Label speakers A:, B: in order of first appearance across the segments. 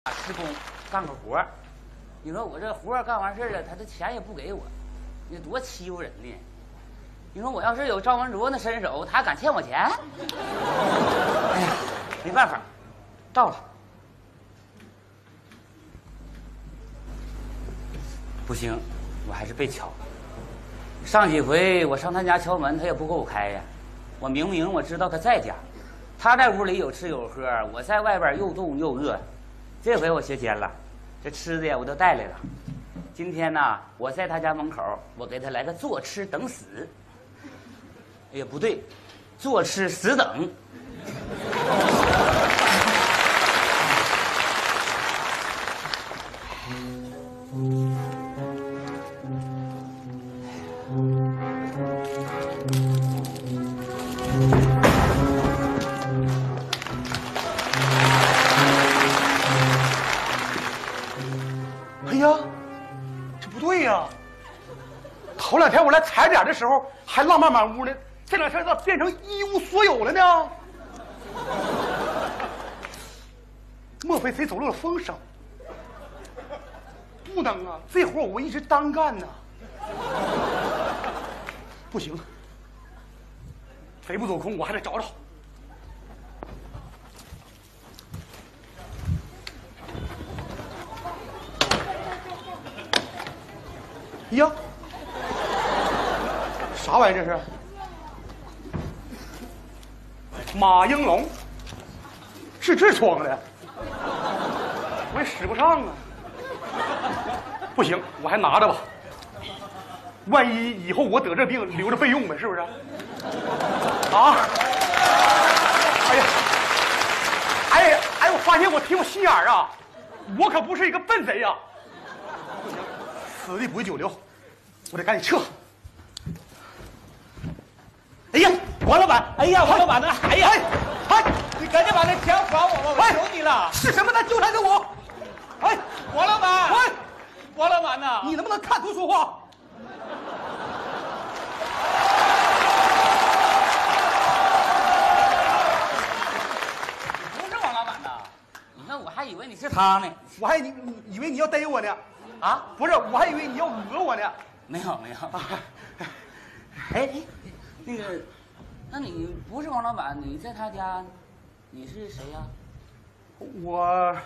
A: 施工干个活儿，你说我这活儿干完事儿了，他这钱也不给我，你多欺负人呢！你说我要是有赵文卓那身手，他敢欠我钱？哎呀，没办法，照了。不行，我还是别敲。上几回我上他家敲门，他也不给我开呀。我明明我知道他在家，他在屋里有吃有喝，我在外边又冻又饿。这回我学尖了，这吃的呀我都带来了。今天呢，我在他家门口，我给他来个坐吃等死。也不对，坐吃死等。
B: 哎呀，这不对呀！头两天我来踩点的时候还浪漫满屋呢，这两天咋变成一无所有了呢？莫非谁走漏了风声？不能啊，这活我一直单干呢。不行，贼不走空，我还得找找。呀，啥玩意儿这是？马应龙，是痔疮的，我也使不上啊。不行，我还拿着吧，万一以后我得这病，留着备用呗，是不是？啊！哎呀，哎，我发现我挺有心眼儿啊，我可不是一个笨贼呀。不行，此地不宜久留，我得赶紧撤。
C: 哎呀，王老板！哎呀，王老板呢？哎呀，
B: 哎，
C: 你赶紧把那钱还我吧！我求你了。
B: 是什么呢？就他给我！哎，
C: 王老板！
B: 喂，
C: 王老板呐，
B: 你能不能看图说话？
A: 不是王老板呐，你看我还以为你是他呢。
B: 我还以为你要逮我呢。
A: 啊，
B: 不是，我还以为你要讹我呢。
A: 没有没有。哎，那个，那你不是王老板，你在他家，你是谁呀？
B: 我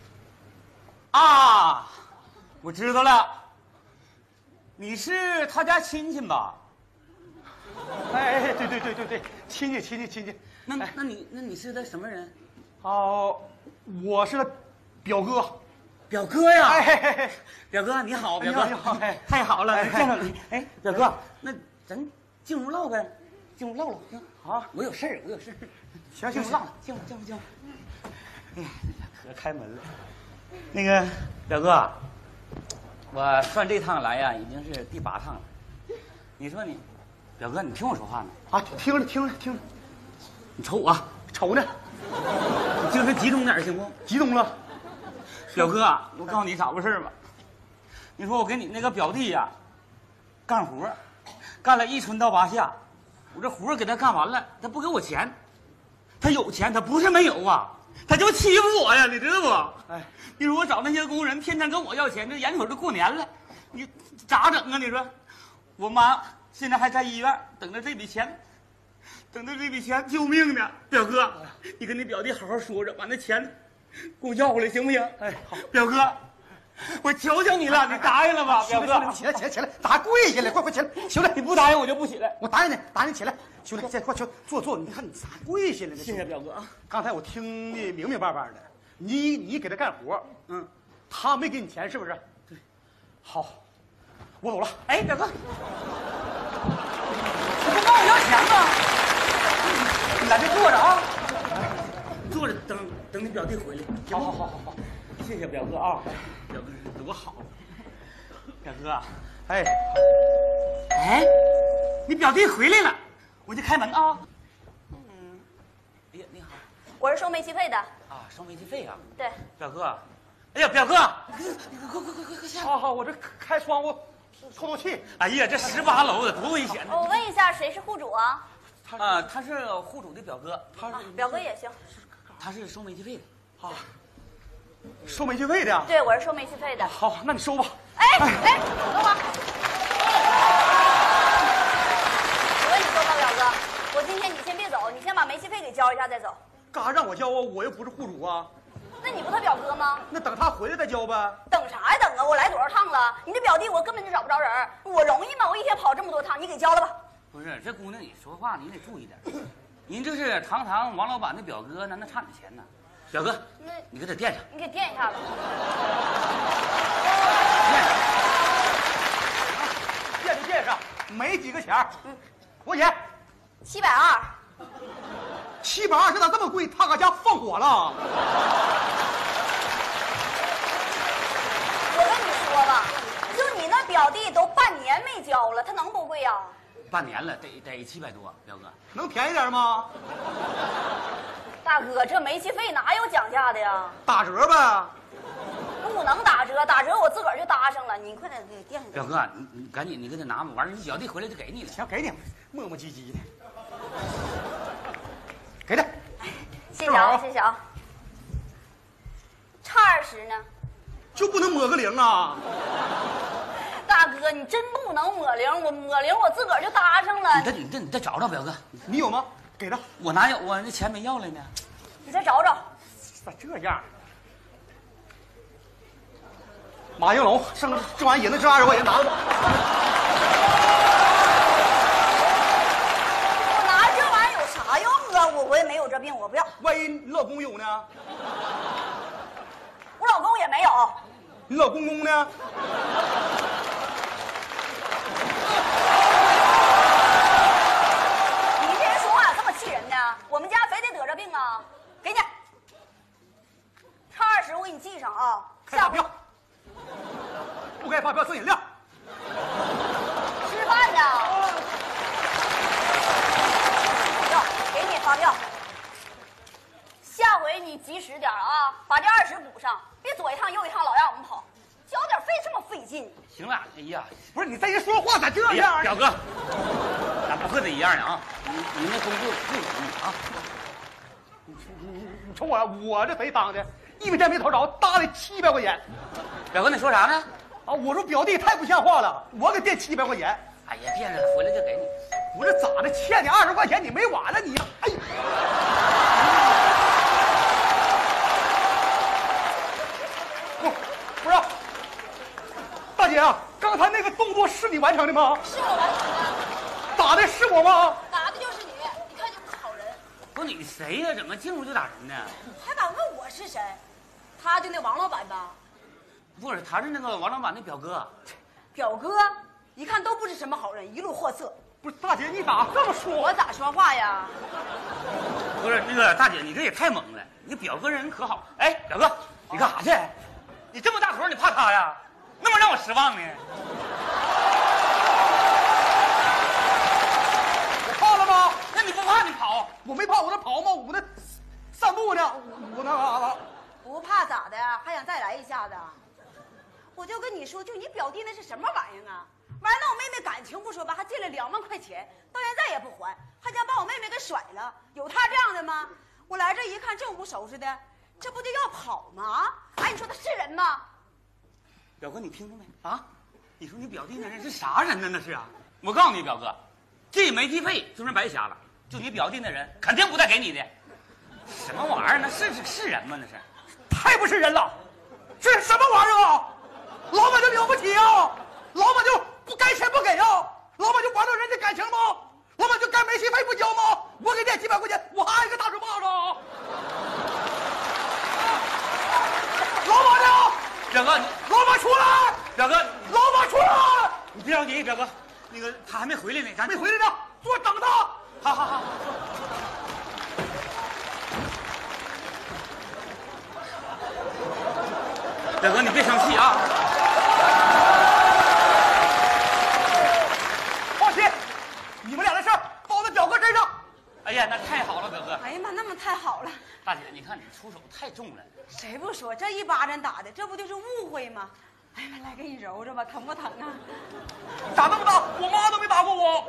A: 啊，我知道了，你是他家亲戚吧？
B: 哎，对，亲戚。
A: 那你是他什么人？
B: 哦，我是他表哥。
A: 表哥呀！
B: 哎，
A: 表哥你好，表哥
B: 你好，
A: 太好了，
B: 哎
A: 见着你。哎，表哥，那咱进屋唠呗，进屋唠唠。行
B: 啊，
A: 我有事儿。
B: 行，
A: 进屋唠，进屋。哎呀，可开门了。那个表哥，我算这趟来呀，已经是第8趟了。你说你，表哥，你听我说话呢？
B: 啊，听着，
A: 你瞅我，
B: 瞅呢，
A: 你精神集中点行不？
B: 激动了。
A: 表哥，我告诉你咋回事吧？你说我跟你那个表弟呀，干活，干了一春到8夏，我这活给他干完了，他不给我钱，他有钱，他不是没有啊，他就欺负我呀，你知道不？
B: 哎，
A: 你说我找那些工人，天天跟我要钱，这眼瞅着过年了，你咋整啊？你说，我妈现在还在医院等着这笔钱，救命呢。表哥，你跟你表弟好好说着，把那钱给我要回来行不行？
B: 哎，好，
A: 表哥，我求求你了，你答应了吧？表哥，
B: 起来，咋跪下来？快起来！兄弟，
A: 你不答应我就不起来。
B: 我答应你起来。兄弟，快坐！你看你咋跪下来呢？
A: 谢谢表哥啊。
B: 刚才我听的明明白白的，你给他干活，他没给你钱是不是？
A: 对。
B: 好，我走了。
A: 哎，表哥，你不跟我要钱吗？你在这坐着啊，坐着等你表弟回来。
B: 好，
A: 谢谢表哥啊，表哥多好。表哥，
B: 哎，
A: 你表弟回来了，我就开门啊。哎呀，你好。
D: 我是收煤气费的。
A: 啊，收煤气费啊。
D: 对。
A: 表哥，哎呀，表哥，快下。
B: 好，我这开窗户透气。
A: 哎呀，这18楼的多危险！
D: 我问一下，谁是户主啊？
A: 他是户主的表哥，
D: 表哥也行。
A: 他是收煤气费的。
B: 啊， 收煤气费的。
D: 对，我是收煤气费的。
B: 好，那你收吧。
D: 哎，等会儿。我跟你说吧，表哥，我今天你先别走，你先把煤气费给交一下再走。
B: 干啥让我交啊？我又不是户主啊。
D: 那你不他表哥吗？
B: 那等他回来再交呗。
D: 等啥呀？等啊！我来多少趟了？你这表弟我根本就找不着人，我容易吗？我一天跑这么多趟，你给交了吧。
A: 不是，这姑娘你说话你得注意点。您这是堂堂王老板的表哥呢，那差你钱呢。表哥，你给他垫上。
D: 你给垫一下吧。
B: 垫就垫上，没几个钱儿。多少钱
D: 720。
B: 720，咋这么贵？他搁家放火了。
D: 我跟你说吧，就你那表弟都半年没交了，他能不贵呀？
A: 半年了，得700多，表哥。
B: 能便宜点吗？
D: 大哥，这煤气费哪有讲价的呀？
B: 打折呗。
D: 不能打折，打折我自个儿就搭上了。你快点给垫上。
A: 表哥，你赶紧你给他拿吧，完事你表弟回来就给你了。
B: 行，给你，磨磨唧唧的。给他。
D: 谢谢啊，谢谢啊。差20呢？
B: 就不能抹个零啊？
D: 大哥，你真不能抹零，我抹零我自个儿就搭上了。
A: 你再找找表哥，
B: 你有吗？给他。
A: 我哪有？我那钱没要来呢。
D: 你再找找。
B: 咋这样？马应龙，剩这玩意儿也能挣20块钱，拿着吧。
D: 我拿这玩意儿有啥用啊？我也没有这病，我不要。
B: 万一你老公有呢？
D: 我老公也没有。
B: 你老公公呢？
D: 你这人说话这么气人呢？我们家非得得这病啊？给你，差20我给你记上啊。
B: 开发票。不开发票剩饮料。
D: 吃饭呢？要给你发票。下回你及时点啊，把这20补上，别左一趟右一趟，老让我们跑，交点费这么费劲。
A: 行了，哎呀，
B: 不是你这人说话咋这样？
A: 表哥，咱不和他一样的啊！你那工作不容易啊！
B: 你瞅我这贼当的，一分钱没掏着，搭了700块钱。
A: 表哥，你说啥呢？
B: 啊！我说表弟太不像话了，我给垫700块钱。
A: 哎呀，垫着了，回来就给你。
B: 我这咋的？欠你20块钱，你没完了你？哎呀！不是，大姐啊，刚才那个动作是你完成的吗？
D: 是我完成的。
B: 打的是我吗？
D: 打的就是你，一看就不是好人。
A: 不是你谁呀？怎么进屋就打人呢？
D: 还敢问我是谁？他就那王老板吧？
A: 不是，他是那个王老板的表哥。
D: 表哥，一看都不是什么好人，一路货色。
B: 不是，大姐你咋这么说？
D: 我咋说话呀？
A: 不是那个大姐，你这也太猛了！你表哥人可好？哎，表哥，你干啥去？你这么大头，你怕他呀？那么让我失望呢？
B: 我怕了吗？
A: 那你不怕你跑？
B: 我没怕，我这跑吗？我那散步呢，我那
D: 不怕咋的？还想再来一下子？我就跟你说，就你表弟那是什么玩意儿啊？完了，我妹妹感情不说吧，还借了2万块钱，到现在也不还，还想把我妹妹给甩了。有他这样的吗？我来这一看，这屋收拾的，这不就要跑吗？哎，你说他是人吗？
A: 表哥，你听着没啊？你说你表弟那人是啥人呢？那是啊！我告诉你，表哥，这煤气费就是白瞎了。就你表弟那人，肯定不带给你的。什么玩意儿？那是人吗？那是，
B: 太不是人了！这是什么玩意儿啊？老板就了不起啊？老板就不该钱不给啊？老板就玩弄人家感情吗？老板就该煤气费不交吗？我给垫700块钱，我还挨个大嘴巴子啊！老板呢？
A: 表哥，
B: 老板出来！
A: 表哥，
B: 老板出来！
A: 你别着急，表哥，那个他还没回来呢，咱
B: 没回来呢，坐等他。
A: 好。表哥，你别生气啊！
B: 放心，你们俩的事儿包在表哥身上。
A: 哎呀，那太好了，表哥。
D: 哎呀妈，那么太好了！
A: 大姐，你看你出手太重了。
D: 谁不说这一巴掌打的，这不就是误会吗？哎呀妈，来给你揉揉吧，疼不疼啊？
B: 咋那么大？我妈都没打过我。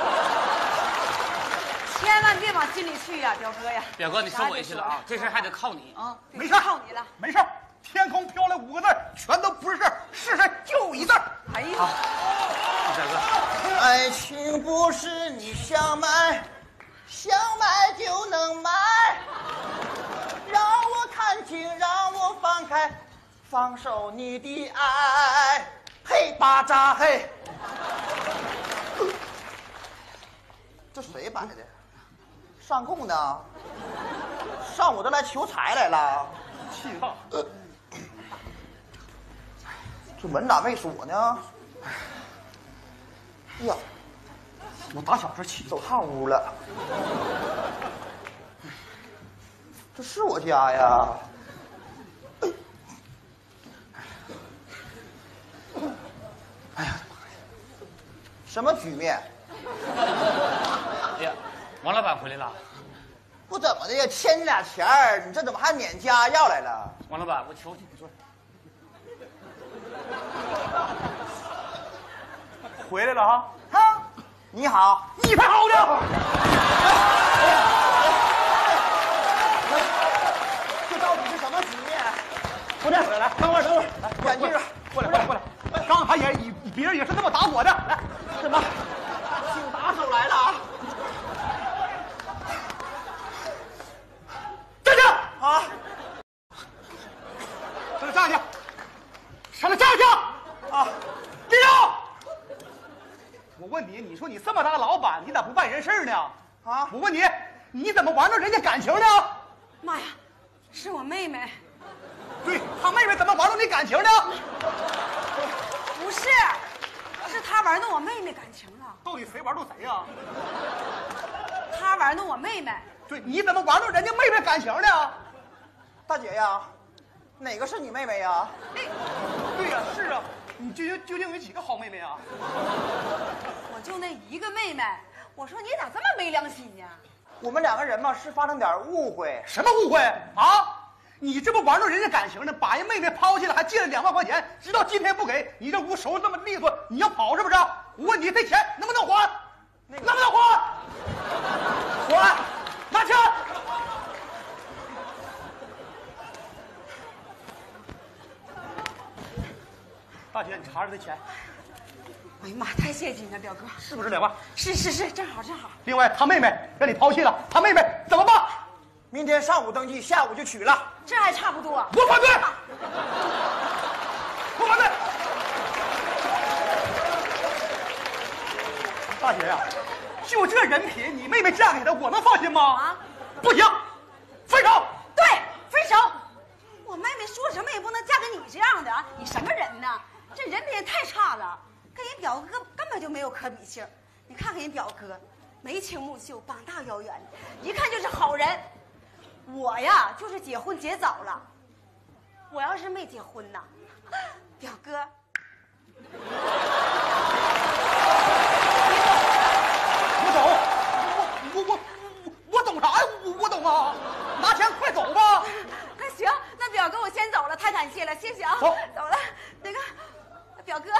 D: 千万别往心里去呀，表哥呀！
A: 表哥，你受委屈了啊！这事还得靠你啊！
B: 没事，
D: 靠你了。
B: 没事， 天空飘来5个字，全都不是事儿，是事儿就一字儿。
D: 哎呀，
A: 表哥，
C: 爱情不是你想买就能买，让我看清，让我放开，放手你的爱，嘿巴扎嘿。这谁摆的？上供呢？上我这来求财来了？
B: 气他！
C: 这门咋没锁呢？哎呀，
B: 我打小就起
C: 走趟屋了。这是我家呀？哎呀，什么局面？
A: 哎呀，王老板回来了。
C: 不怎么的呀，欠你俩钱儿，你这怎么还撵家要来了？
A: 王老板，我求你坐。
B: 回来了哈！
C: 哈，你好，
B: 你才好呢！
C: 这到底是什么局面？
B: 不是，来，等会儿，
C: 来，眼镜儿，
B: 过来！刚才别人也是这么打我的，来，
C: 什么？请打手来了啊！
B: 站住！
C: 啊！
B: 上来站去！上来站去！
C: 啊！
B: 立正！我问你，你说你这么大个老板，你咋不办人事呢？
C: 啊！
B: 我问你，你怎么玩弄人家感情呢？
D: 妈呀，是我妹妹。
B: 对他妹妹怎么玩弄你感情呢？
D: 不是，是他玩弄我妹妹感情了。
B: 到底谁玩弄谁呀？
D: 他玩弄我妹妹。
B: 对，你怎么玩弄人家妹妹感情呢？
C: 大姐呀，哪个是你妹妹呀？
B: 对呀，是啊，你究竟有几个好妹妹啊？
D: 我就那一个妹妹。我说你咋这么没良心呢？
C: 我们2个人嘛是发生点误会。
B: 什么误会啊？你这不玩弄人家感情呢？把人妹妹抛弃了，还借了2万块钱，直到今天不给你，这屋收拾这么利索，你要跑是不是？我问你，这钱能不能还？能不能还？还！拿钱！大姐，你查查这钱，
D: 哎呀妈，太谢谢你了，表哥。
B: 是不是2万？
D: 是，正好。
B: 另外，他妹妹让你抛弃了，他妹妹怎么办？
C: 明天上午登记，下午就取了。
D: 这还差不多。
B: 我反对！我反对！大姐呀，就这人品，你妹妹嫁给他，我能放心吗？
D: 啊，
B: 不行，分手！
D: 对，分手。我妹妹说什么也不能嫁给你这样的啊！你什么人呢？这人品也太差了，跟人表哥根本就没有可比性。你看看人表哥，眉清目秀，膀大腰圆的，一看就是好人。我呀，就是结婚结早了。我要是没结婚呢，表哥，
B: 我懂啥呀？我懂啊！拿钱快走吧！
D: 那行，那表哥我先走了，太感谢了，谢谢啊。
B: 走
D: 了。那个，表哥，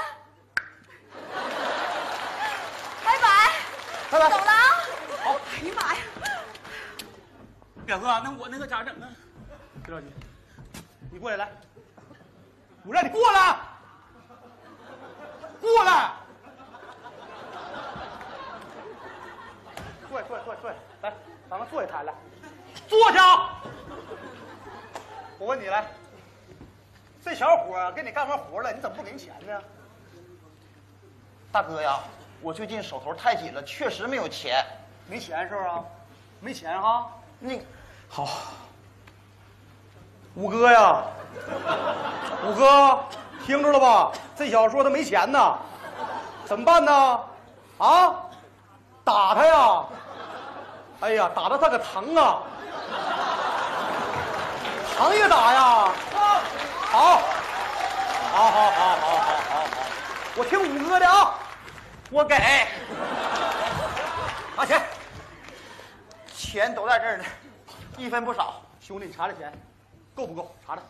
D: 拜拜。
B: 拜拜
D: 走了啊。
B: 好。
D: 哎呀妈呀！
A: 表哥，那我那个咋整啊？
B: 别着急，你过来，我让你过来，过来，坐，来，咱们坐一台来，坐下。我问你来，这小伙给你干完活了，你怎么不给人钱呢？
C: 大哥呀，我最近手头太紧了，确实没有钱。
B: 没钱是不是啊？没钱哈？
C: 那
B: 好，五哥呀，五哥，听着了吧？这小子说他没钱呢，怎么办呢？啊，打他呀！哎呀，打得他可疼啊！疼也打呀！好，我听五哥的啊，我给，拿钱。
C: 钱都在这儿呢，一分不少。
B: 兄弟，你查查钱，够不够？查查。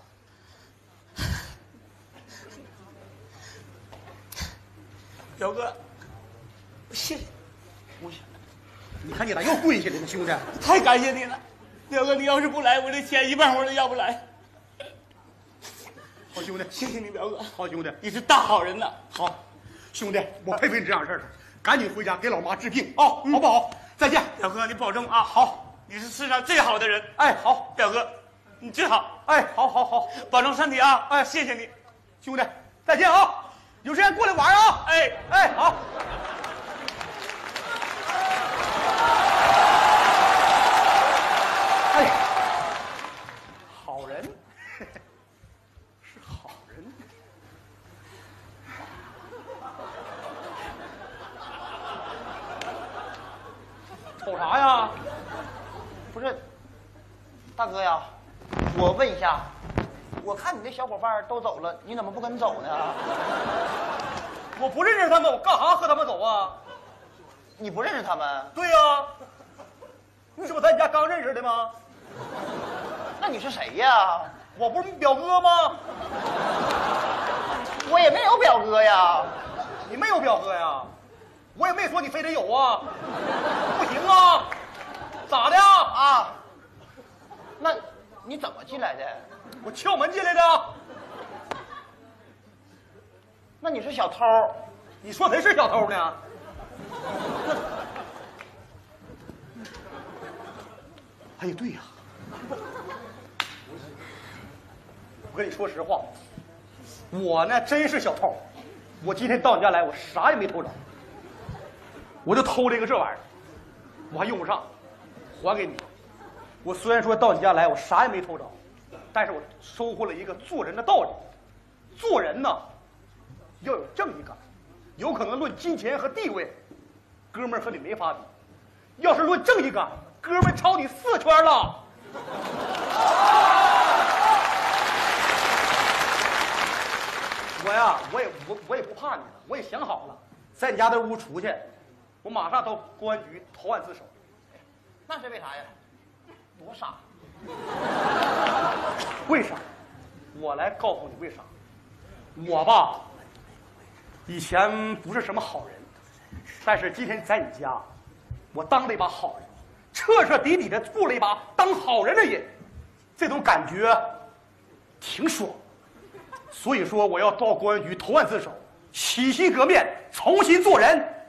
A: 表哥，谢谢，
B: 你看你咋又跪下来了，兄弟？
A: 太感谢你了。表哥，你要是不来，我这钱1半我都要不来。
B: 好兄弟，
C: 谢谢你表哥，
B: 好兄弟，
C: 你是大好人呐。
B: 好，兄弟，我佩服你这样事儿，赶紧回家给老妈治病啊，好不好？再见，
C: 表哥，你保重啊。
B: 好，
C: 你是世上最好的人。
B: 哎，好，
C: 表哥，你最好。
B: 哎，好，
C: 保重身体啊。
B: 哎，
C: 谢谢你，
B: 兄弟，再见啊，有时间过来玩啊。
C: 哎，
B: 好。哎，好人，是好人。瞅啥呀？
C: 不是，大哥呀，我问一下，我看你那小伙伴都走了，你怎么不跟走呢？
B: 我不认识他们，我干啥和他们走啊？
C: 你不认识他们？
B: 对呀、你这不咱家刚认识的吗？
C: 那你是谁呀？
B: 我不是你表哥吗？
C: 我也没有表哥呀。
B: 你没有表哥呀？我也没说你非得有啊，不行啊，咋的呀？
C: 啊，那你怎么进来的？
B: 我撬门进来的。
C: 那你是小偷？
B: 你说谁是小偷呢？哎呀，对呀，我跟你说实话，我呢真是小偷。我今天到你家来，我啥也没偷着，我就偷了一个这玩意儿，我还用不上，还给你。我虽然说到你家来，我啥也没偷着，但是我收获了一个做人的道理。做人呢，要有正义感。有可能论金钱和地位，哥们儿和你没法比；要是论正义感，哥们儿超你4圈了。我呀，我也不怕你了，我也想好了，在你家的屋出去，我马上到公安局投案自首。
C: 那是为啥呀？多傻！
B: 为啥？我来告诉你为啥。我吧，以前不是什么好人，但是今天在你家，我当了一把好人，彻彻底底的做了一把当好人的人，这种感觉挺爽。所以说，我要到公安局投案自首，洗心革面，重新做人。